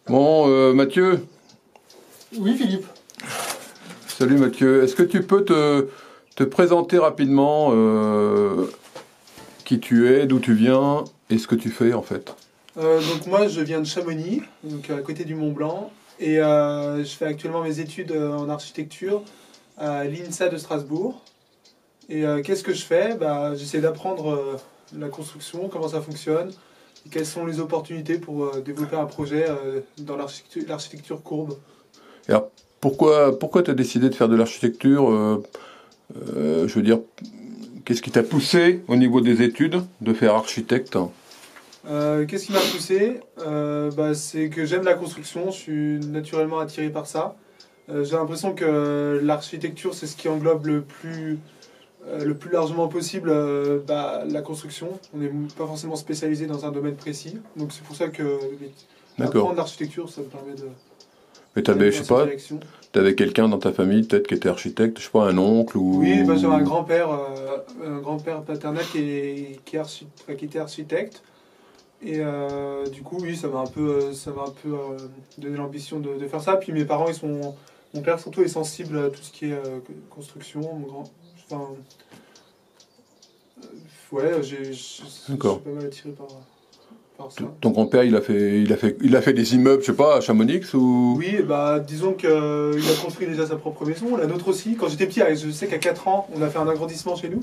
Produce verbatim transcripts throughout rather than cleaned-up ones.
Bon, euh, Mathieu. Oui, Philippe. Salut Mathieu. Est-ce que tu peux te, te présenter rapidement euh, qui tu es, d'où tu viens et ce que tu fais en fait? Euh, donc moi, je viens de Chamonix, donc à côté du Mont Blanc, et euh, je fais actuellement mes études en architecture à l'INSA de Strasbourg. Et euh, qu'est-ce que je fais? Bah, j'essaie d'apprendre euh, la construction, comment ça fonctionne, et quelles sont les opportunités pour euh, développer un projet euh, dans l'architecture l'architecture courbe. Et alors, pourquoi, pourquoi tu as décidé de faire de l'architecture euh, euh, Je veux dire, qu'est-ce qui t'a poussé au niveau des études de faire architecte? Euh, qu'est-ce qui m'a poussé? Euh, bah, c'est que j'aime la construction, je suis naturellement attiré par ça. Euh, j'ai l'impression que l'architecture, c'est ce qui englobe le plus, euh, le plus largement possible euh, bah, la construction. On n'est pas forcément spécialisé dans un domaine précis. Donc c'est pour ça que D'accord. apprendre l'architecture, ça me permet de... Mais t'avais, je sais pas, direction. t'avais quelqu'un dans ta famille peut-être qui était architecte, je sais pas, un oncle ou... Oui, bah, j'avais un grand-père, euh, un grand-père paternel qui, est, qui, est archi- enfin, qui était architecte. Et euh, du coup, oui, ça m'a un peu, ça m'a un peu euh, donné l'ambition de, de faire ça. Puis mes parents, ils sont, mon père surtout est sensible à tout ce qui est euh, construction. Mon grand, enfin, euh, ouais, j'ai, je je suis pas mal attiré par, par ça. Ton grand-père, il a fait, il a fait, il a fait des immeubles, je sais pas, à Chamonix ou... Oui, bah disons qu'il a construit déjà sa propre maison, la nôtre aussi. Quand j'étais petit, je sais qu'à quatre ans, on a fait un agrandissement chez nous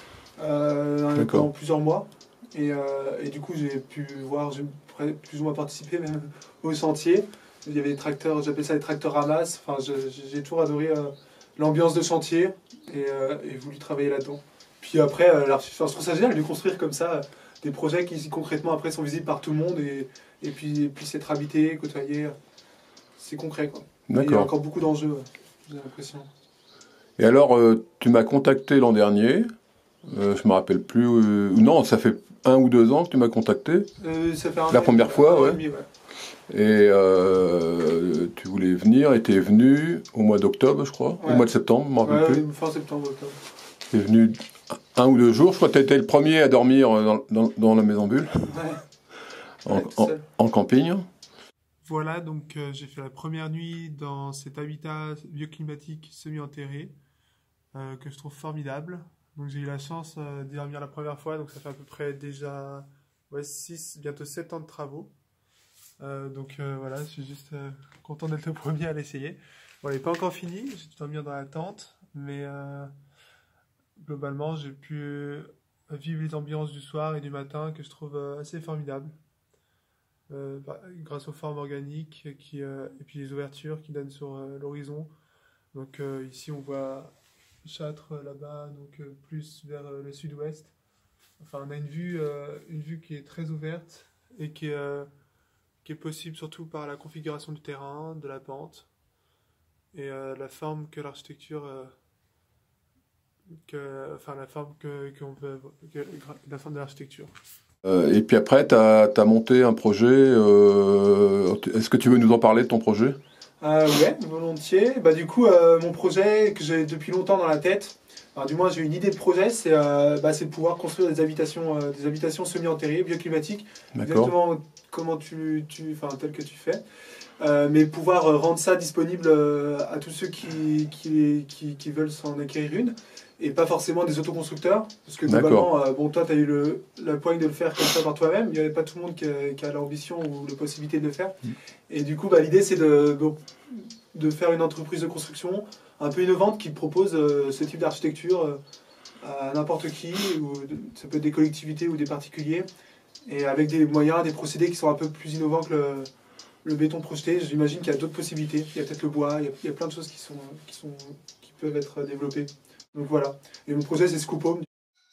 euh, pendant plusieurs mois. Et, euh, et du coup, j'ai pu voir, j'ai plus ou moins participé même au chantier. Il y avait des tracteurs, j'appelle ça les tracteurs ramasses. Enfin, j'ai toujours adoré euh, l'ambiance de chantier et, euh, et voulu travailler là-dedans. Puis après, euh, enfin, je trouve ça génial de construire comme ça euh, des projets qui concrètement après sont visibles par tout le monde et, et puis puissent être habités, côtoyés. C'est concret, quoi. Il y a encore beaucoup d'enjeux, j'ai l'impression. Et alors, euh, tu m'as contacté l'an dernier. Euh, je me rappelle plus. Euh, non, ça fait un ou deux ans que tu m'as contacté. Euh, ça fait un La an, première fois, ouais. Demi, ouais. Et euh, tu voulais venir, et tu es venu au mois d'octobre, je crois, ouais. Au mois de septembre, je m'en rappelle ouais, plus. Fin septembre, octobre. Tu es venu un ou deux jours. Je crois que tu étais le premier à dormir dans, dans, dans la maison bulle, ouais. en, ouais, en, en camping. Voilà, donc euh, j'ai fait la première nuit dans cet habitat bioclimatique semi-enterré euh, que je trouve formidable. Donc j'ai eu la chance euh, d'y dormir la première fois, donc ça fait à peu près déjà ouais, six, bientôt sept ans de travaux. Euh, donc euh, voilà, je suis juste euh, content d'être le premier à l'essayer. Bon, elle n'est pas encore finie, j'ai dû dormir dans la tente, mais euh, globalement j'ai pu vivre les ambiances du soir et du matin que je trouve euh, assez formidables. Euh, bah, grâce aux formes organiques qui, euh, et puis les ouvertures qui donnent sur euh, l'horizon. Donc euh, ici on voit Châtres là-bas, donc euh, plus vers euh, le sud-ouest. Enfin on a une vue, euh, une vue qui est très ouverte et qui est, euh, qui est possible surtout par la configuration du terrain, de la pente et euh, la forme que l'architecture, euh, que, enfin la forme que, qu'on peut, que, la forme de l'architecture. Euh, et puis après, tu as monté un projet. Euh, Est-ce que tu veux nous en parler de ton projet? euh, Ouais, volontiers. Bah, du coup, euh, mon projet que j'ai depuis longtemps dans la tête, enfin, du moins j'ai une idée de projet, c'est euh, bah, de pouvoir construire des habitations, euh, des habitations semi-enterrées, bioclimatiques, exactement comment tu, tu, enfin, tel que tu fais. Euh, mais pouvoir rendre ça disponible euh, à tous ceux qui, qui, qui, qui veulent s'en acquérir une. Et pas forcément des autoconstructeurs, parce que globalement, euh, bon, toi, tu as eu le, la poigne de le faire comme ça par toi-même. Il n'y avait pas tout le monde qui a, qui a l'ambition ou la possibilité de le faire. Mm. Et du coup, bah, l'idée, c'est de, de faire une entreprise de construction un peu innovante qui propose euh, ce type d'architecture euh, à n'importe qui, ou ça peut être des collectivités ou des particuliers, et avec des moyens, des procédés qui sont un peu plus innovants que le, le béton projeté. J'imagine qu'il y a d'autres possibilités. Il y a peut-être le bois, il y a, il y a plein de choses qui, sont, qui, sont, qui peuvent être développées. Donc voilà, et mon projet c'est Scoop Home.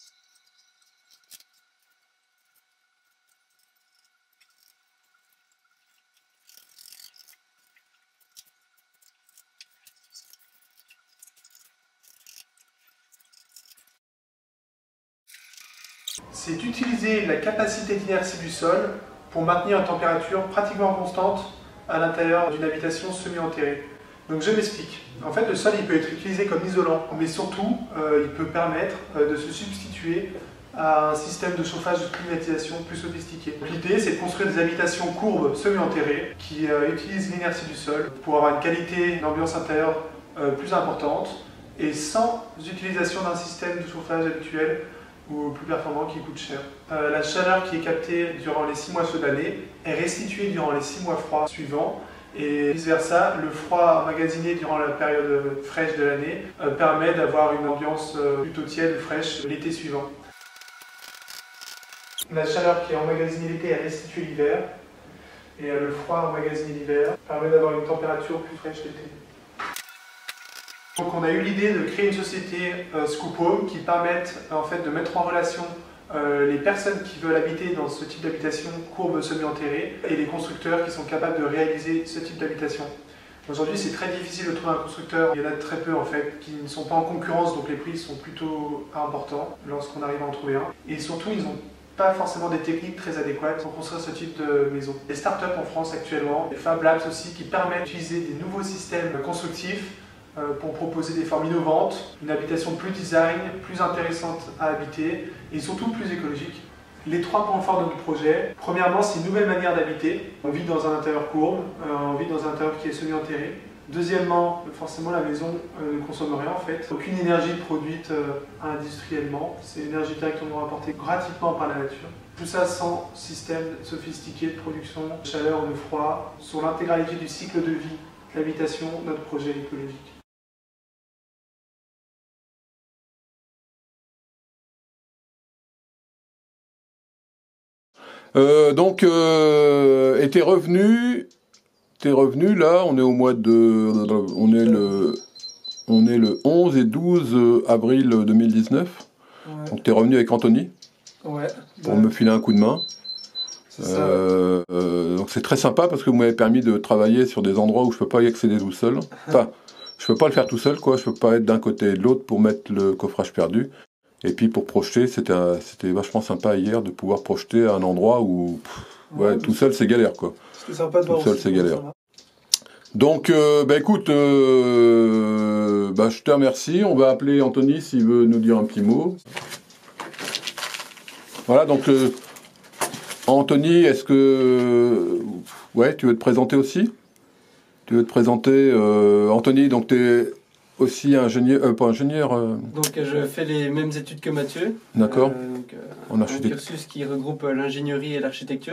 C'est utiliser la capacité d'inertie du sol pour maintenir une température pratiquement constante à l'intérieur d'une habitation semi-enterrée. Donc je m'explique. En fait, le sol il peut être utilisé comme isolant, mais surtout euh, il peut permettre euh, de se substituer à un système de chauffage de climatisation plus sophistiqué. L'idée, c'est de construire des habitations courbes semi-enterrées qui euh, utilisent l'inertie du sol pour avoir une qualité d'ambiance intérieure euh, plus importante et sans utilisation d'un système de chauffage habituel ou plus performant qui coûte cher. Euh, la chaleur qui est captée durant les six mois chauds d'année est restituée durant les six mois froids suivants et vice versa, le froid emmagasiné durant la période fraîche de l'année euh, permet d'avoir une ambiance euh, plutôt tiède ou fraîche l'été suivant. La chaleur qui est emmagasinée l'été est restituée l'hiver et euh, le froid emmagasiné l'hiver permet d'avoir une température plus fraîche l'été. Donc on a eu l'idée de créer une société euh, Scoop Home qui permette en fait, de mettre en relation euh, les personnes qui veulent habiter dans ce type d'habitation courbe semi-enterrée et les constructeurs qui sont capables de réaliser ce type d'habitation. Aujourd'hui c'est très difficile de trouver un constructeur, il y en a très peu en fait qui ne sont pas en concurrence donc les prix sont plutôt importants lorsqu'on arrive à en trouver un. Et surtout ils ont pas forcément des techniques très adéquates pour construire ce type de maison. Les startups en France actuellement, les Fab Labs aussi qui permettent d'utiliser des nouveaux systèmes constructifs pour proposer des formes innovantes, une habitation plus design, plus intéressante à habiter et surtout plus écologique. Les trois points forts de notre projet, premièrement c'est une nouvelle manière d'habiter. On vit dans un intérieur courbe, on vit dans un intérieur qui est semi-enterré. Deuxièmement, forcément la maison ne consomme rien en fait. Aucune énergie produite industriellement, c'est l'énergie directement apportée gratuitement par la nature. Tout ça sans système sophistiqué de production de chaleur ou de froid, sur l'intégralité du cycle de vie de l'habitation, notre projet écologique. Euh, donc, euh, et tes revenus, tes revenus, là, on est au mois de, on est le, on est le onze et douze avril deux mille dix-neuf. Ouais. Donc, t'es revenu avec Anthony. Ouais. Pour ouais. me filer un coup de main. C'est ça. Euh, euh, donc, c'est très sympa parce que vous m'avez permis de travailler sur des endroits où je peux pas y accéder tout seul. Enfin, je peux pas le faire tout seul, quoi. Je peux pas être d'un côté et de l'autre pour mettre le coffrage perdu. Et puis pour projeter, c'était c'était vachement sympa hier de pouvoir projeter à un endroit où pff, ouais, ouais, tout seul c'est galère quoi. C'était sympa de voir. Tout seul c'est galère. Donc euh, bah écoute, euh, bah je te remercie. On va appeler Anthony s'il veut nous dire un petit mot. Voilà donc euh, Anthony, est-ce que ouais tu veux te présenter aussi? Tu veux te présenter euh, Anthony, donc tu es aussi ingénieur, euh, pas ingénieur. Euh... Donc je fais les mêmes études que Mathieu. D'accord. Euh, donc, euh, en architecture. Un cursus qui regroupe l'ingénierie et l'architecture.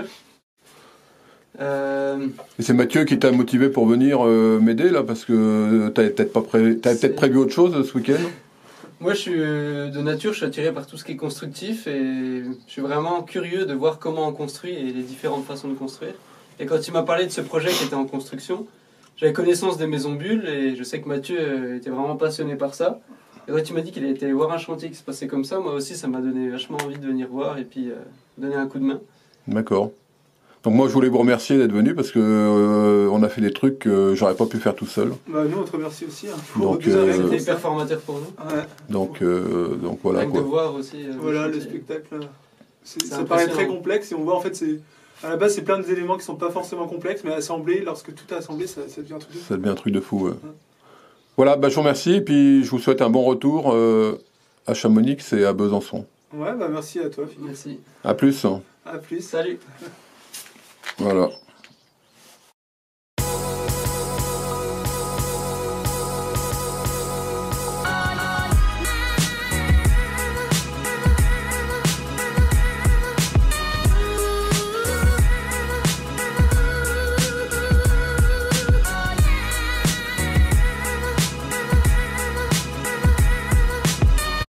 Euh... Et c'est Mathieu qui t'a motivé pour venir euh, m'aider là, parce que t'avais peut-être pas pré... t'avais peut-être prévu autre chose ce week-end. Moi je suis de nature, je suis attiré par tout ce qui est constructif et je suis vraiment curieux de voir comment on construit et les différentes façons de construire. Et quand il m'a parlé de ce projet qui était en construction, j'avais connaissance des maisons bulles et je sais que Mathieu était vraiment passionné par ça. Et quand il m'a dit qu'il était allé voir un chantier qui se passait comme ça, moi aussi ça m'a donné vachement envie de venir voir et puis euh, donner un coup de main. D'accord. Donc moi je voulais vous remercier d'être venu parce que euh, on a fait des trucs que j'aurais pas pu faire tout seul. Bah nous on te remercie aussi. Hein, donc euh, c'était hyper formateur pour nous. Ouais. Donc euh, donc voilà Rien quoi. De voir aussi. Euh, voilà le, le spectacle. Ça paraît très complexe et on voit en fait c'est. À la base, c'est plein d'éléments qui sont pas forcément complexes, mais assemblés, lorsque tout est assemblé, ça, ça devient un truc de fou. Ça devient un truc de fou, ouais. Ouais. Voilà, bah, je vous remercie, et puis je vous souhaite un bon retour euh, à Chamonix et à Besançon. Ouais, bah merci à toi, Philippe. Merci. À plus. À plus. Salut. Voilà.